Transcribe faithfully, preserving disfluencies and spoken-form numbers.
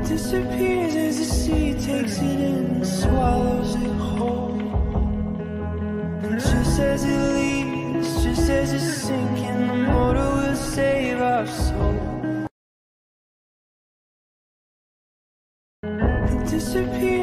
disappears as the sea takes it in and swallows it whole. And just as it leaves, just as it's sinking, the motor will save our soul. It disappears